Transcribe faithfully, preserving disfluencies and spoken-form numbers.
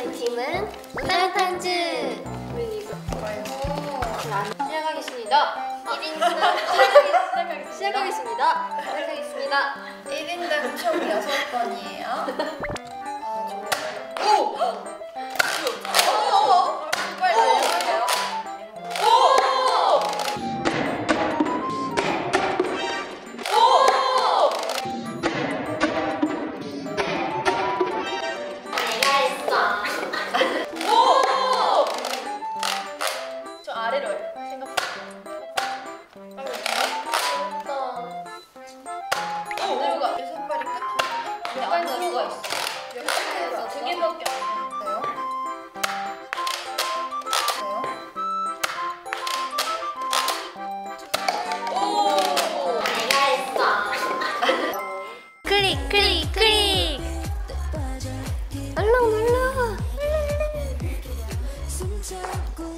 저희 팀은 루나탄즈. 우리 이거 시작하겠습니다. 일 인분 시작하겠습니다. 시작하겠습니다. 시작하겠습니다. 일 인당 총 여섯 번이에요. 아, 좋아요. 오! 오! 빨리 해볼게요. 아래로 해. 생각보다. 안으로가 여섯 발이 끝. 근데 안으로가 있어. 여기서 두 개밖에 안 돼요. 오! 내가 했어. 클릭 클릭 클릭. 알람 눌러.